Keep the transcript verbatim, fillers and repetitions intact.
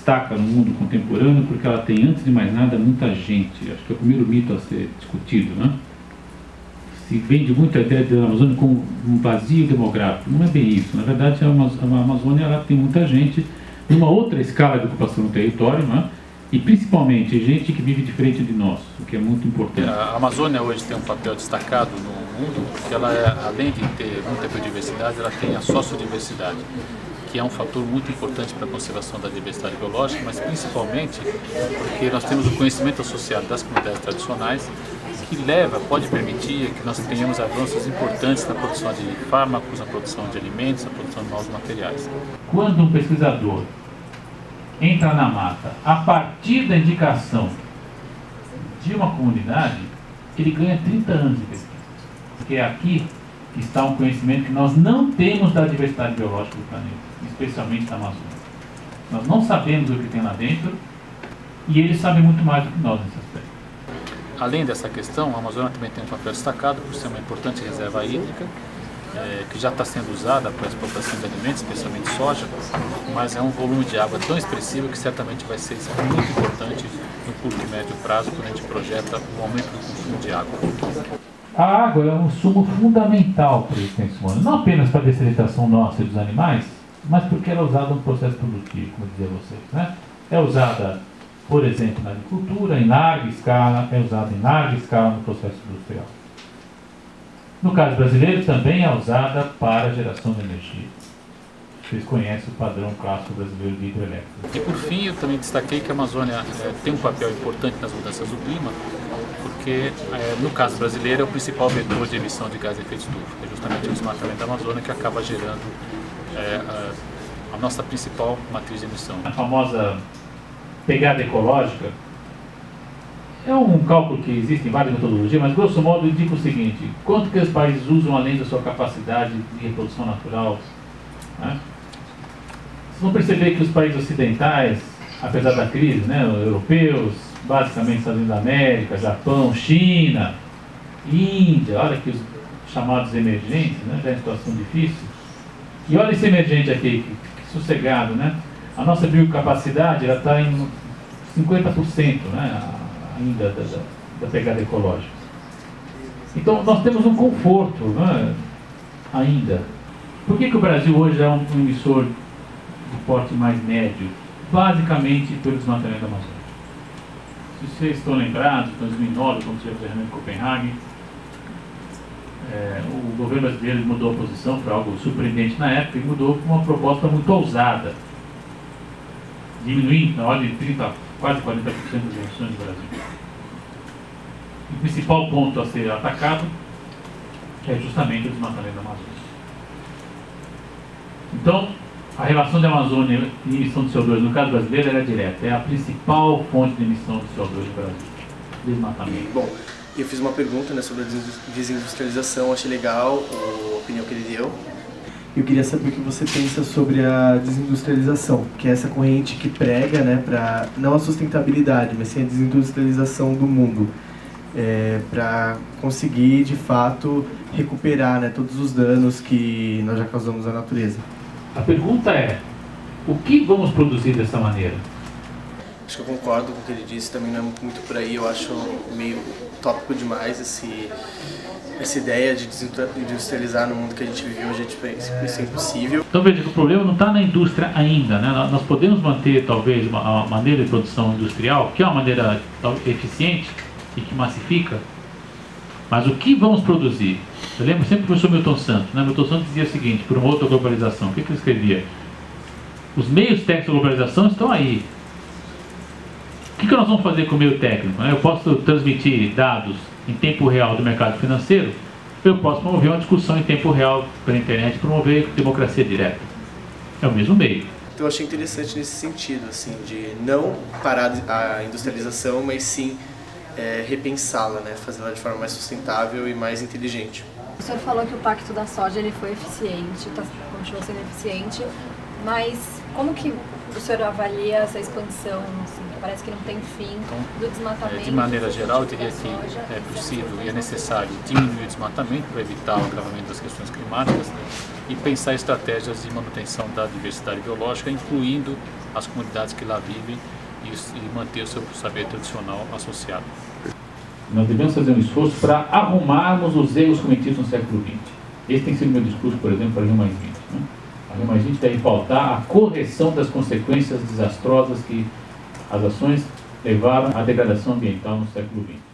destaca no mundo contemporâneo porque ela tem, antes de mais nada, muita gente. Acho que é o primeiro mito a ser discutido, né? Se vende muito a ideia da Amazônia como um vazio demográfico. Não é bem isso. Na verdade, a Amazônia ela tem muita gente numa outra escala de ocupação do território, né? E principalmente gente que vive diferente de nós, o que é muito importante. A Amazônia hoje tem um papel destacado no mundo, porque ela, é, além de ter muita biodiversidade, ela tem a sociodiversidade, que é um fator muito importante para a conservação da diversidade biológica, mas principalmente porque nós temos o conhecimento associado das comunidades tradicionais, que leva, pode permitir que nós tenhamos avanços importantes na produção de fármacos, na produção de alimentos, na produção de novos materiais. Quando um pesquisador entra na mata a partir da indicação de uma comunidade, ele ganha trinta anos de pesquisa. Porque é aqui que está um conhecimento que nós não temos da diversidade biológica do planeta, especialmente da Amazônia. Nós não sabemos o que tem lá dentro e eles sabem muito mais do que nós nesse aspecto. Além dessa questão, a Amazônia também tem um papel destacado por ser uma importante reserva hídrica, É, que já está sendo usada para a exportação de alimentos, especialmente soja, mas é um volume de água tão expressivo que certamente vai ser muito importante no curto e médio prazo, quando a gente projeta o aumento do consumo de água. A água é um insumo fundamental para a existência humana, não apenas para a dessalinização nossa e dos animais, mas porque ela é usada no processo produtivo, como dizia vocês, né? É usada, por exemplo, na agricultura, em larga escala, é usada em larga escala no processo industrial. No caso brasileiro, também é usada para a geração de energia. Vocês conhecem o padrão clássico brasileiro de hidrelétrica. E por fim, eu também destaquei que a Amazônia é, tem um papel importante nas mudanças do clima, porque é, no caso brasileiro é o principal vetor de emissão de gás de efeito estufa. É justamente o desmatamento da Amazônia que acaba gerando é, a, a nossa principal matriz de emissão. A famosa pegada ecológica é um cálculo que existe em várias metodologias, mas grosso modo indica o seguinte: quanto que os países usam além da sua capacidade de reprodução natural, né? Vocês vão perceber que os países ocidentais, apesar da crise, né, europeus, basicamente Estados Unidos da América, Japão, China, Índia, olha aqui os chamados emergentes, né, já em situação difícil. E olha esse emergente aqui, que, que sossegado, né? A nossa biocapacidade está em cinquenta por cento, né, ainda da, da, da pegada ecológica. Então nós temos um conforto, né, ainda. Por que que o Brasil hoje é um emissor de porte mais médio? Basicamente pelo desmatamento da Amazônia. Se vocês estão lembrados, em dois mil e nove, quando tivemos o reunião em Copenhague, é, o governo brasileiro mudou a posição, foi algo surpreendente na época, e mudou com uma proposta muito ousada, diminuindo na ordem de trinta, quase quarenta por cento das emissões do Brasil. O principal ponto a ser atacado é justamente o desmatamento da Amazônia. Então, a relação da Amazônia e emissão de C O dois, no caso brasileiro, era direta. É a principal fonte de emissão de C O dois do Brasil. Desmatamento. Bom, eu fiz uma pergunta, né, sobre a desindustrialização, achei legal a opinião que ele deu. Eu queria saber o que você pensa sobre a desindustrialização, que é essa corrente que prega, né, para não a sustentabilidade, mas sim a desindustrialização do mundo, é, para conseguir, de fato, recuperar, né, todos os danos que nós já causamos à natureza. A pergunta é, o que vamos produzir dessa maneira? Acho que eu concordo com o que ele disse, também não é muito por aí, eu acho meio tópico demais esse, essa ideia de desindustrializar no mundo que a gente vive hoje, isso é impossível. Então veja que o problema não está na indústria ainda, né? Nós podemos manter talvez uma, uma maneira de produção industrial, que é uma maneira eficiente e que massifica, mas o que vamos produzir? Eu lembro sempre do professor Milton Santos, né? Milton Santos dizia o seguinte, por uma outra globalização, o que, que ele escrevia? Os meios técnicos da globalização estão aí. O que, que nós vamos fazer com o meio técnico? Né? Eu posso transmitir dados em tempo real do mercado financeiro, eu posso promover uma discussão em tempo real pela internet, promover democracia direta. É o mesmo meio. Então eu achei interessante nesse sentido, assim, de não parar a industrialização, mas sim é, repensá-la, né? Fazê-la de forma mais sustentável e mais inteligente. O senhor falou que o Pacto da Soja ele foi eficiente, tá, continua sendo eficiente, Mas como que o senhor avalia essa expansão? Assim, parece que não tem fim do desmatamento. É, de maneira geral, eu diria que é possível e é necessário diminuir o desmatamento para evitar o agravamento das questões climáticas, né, e pensar estratégias de manutenção da diversidade biológica, incluindo as comunidades que lá vivem e, e manter o seu saber tradicional associado. Nós devemos fazer um esforço para arrumarmos os erros cometidos no século vinte. Esse tem sido o meu discurso, por exemplo, para a Rio Mais vinte. Né? A Rio Mais vinte deve pautar a correção das consequências desastrosas que as ações levaram à degradação ambiental no século vinte.